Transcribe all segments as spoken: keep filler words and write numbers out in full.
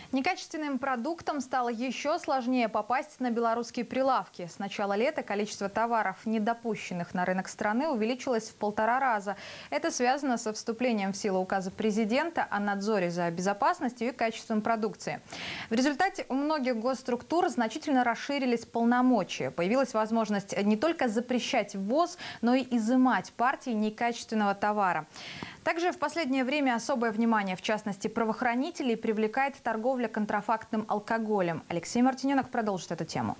Некачественным продуктам стало еще сложнее попасть на белорусские прилавки. С начала лета количество товаров, недопущенных на рынок страны, увеличилось в полтора раза. Это связано со вступлением в силу указа президента о надзоре за безопасностью и качеством продукции. В результате у многих госструктур значительно расширились полномочия. Появилась возможность не только запрещать ввоз, но и изымать партии некачественного товара. Также в последнее время особое внимание, в частности правоохранителей, привлекает торговля контрафактным алкоголем. Алексей Мартиненок продолжит эту тему.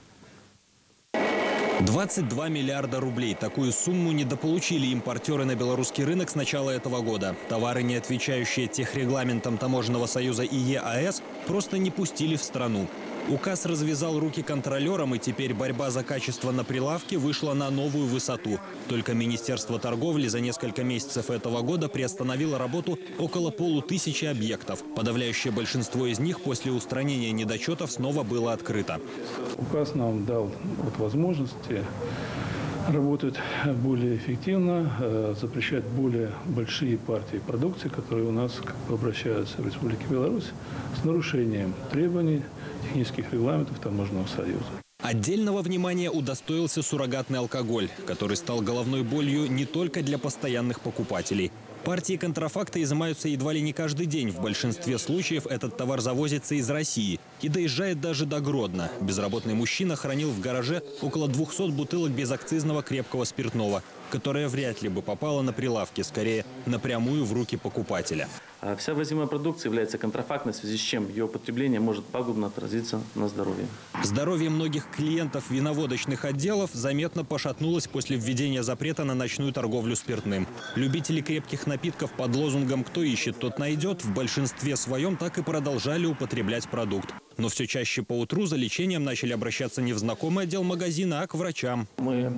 двадцать два миллиарда рублей. Такую сумму недополучили импортеры на белорусский рынок с начала этого года. Товары, не отвечающие техрегламентам Таможенного союза и ЕАЭС, просто не пустили в страну. Указ развязал руки контролерам, и теперь борьба за качество на прилавке вышла на новую высоту. Только Министерство торговли за несколько месяцев этого года приостановило работу около полутысячи объектов. Подавляющее большинство из них после устранения недочетов снова было открыто. Указ нам дал вот возможности работать более эффективно, запрещать более большие партии продукции, которые у нас как бы обращаются в Республике Беларусь с нарушением требований технических регламентов Таможенного союза. Отдельного внимания удостоился суррогатный алкоголь, который стал головной болью не только для постоянных покупателей. Партии контрафакта изымаются едва ли не каждый день. В большинстве случаев этот товар завозится из России и доезжает даже до Гродно. Безработный мужчина хранил в гараже около двухсот бутылок безакцизного крепкого спиртного, которое вряд ли бы попало на прилавки, скорее напрямую в руки покупателя. Вся ввозимая продукция является контрафактной, в связи с чем ее употребление может пагубно отразиться на здоровье. Здоровье многих клиентов виноводочных отделов заметно пошатнулось после введения запрета на ночную торговлю спиртным. Любители крепких напитков под лозунгом «Кто ищет, тот найдет» в большинстве своем так и продолжали употреблять продукт. Но все чаще по утру за лечением начали обращаться не в знакомый отдел магазина, а к врачам. Мы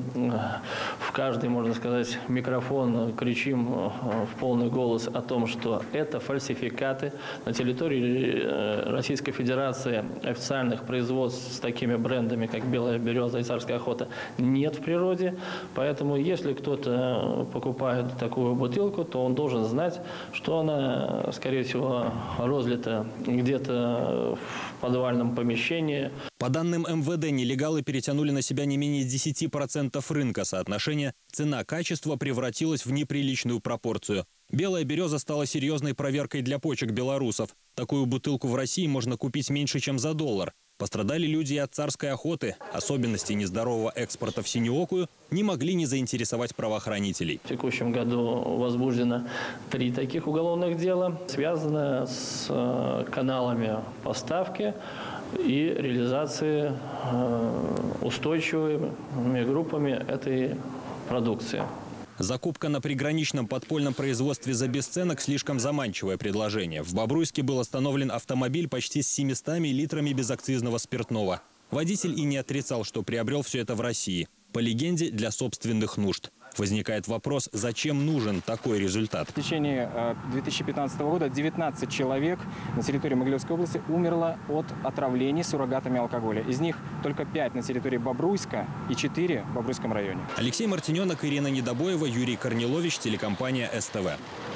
в каждый, можно сказать, микрофон кричим в полный голос о том, что это фальсификаты. На территории Российской Федерации официальных производств с такими брендами, как «Белая береза» и «Царская охота» нет в природе. Поэтому, если кто-то покупает такую бутылку, то он должен знать, что она, скорее всего, розлита где-то в подвальном помещении. По данным эм вэ дэ, нелегалы перетянули на себя не менее десяти процентов рынка. Соотношение цена-качество превратилось в неприличную пропорцию. «Белая береза» стала серьезной проверкой для почек белорусов. Такую бутылку в России можно купить меньше, чем за доллар. Пострадали люди и от «Царской охоты». Особенности нездорового экспорта в синеокую не могли не заинтересовать правоохранителей. В текущем году возбуждено три таких уголовных дела, связанные с каналами поставки и реализации устойчивыми группами этой продукции. Закупка на приграничном подпольном производстве за бесценок – слишком заманчивое предложение. В Бобруйске был остановлен автомобиль почти с семистами литрами безакцизного спиртного. Водитель и не отрицал, что приобрел все это в России. По легенде, для собственных нужд. Возникает вопрос, зачем нужен такой результат? В течение две тысячи пятнадцатого года девятнадцать человек на территории Могилевской области умерло от отравлений суррогатами алкоголя. Из них только пять на территории Бобруйска и четыре в Бобруйском районе. Алексей Мартиненок, Ирина Недобоева, Юрий Корнилович, телекомпания эс тэ вэ.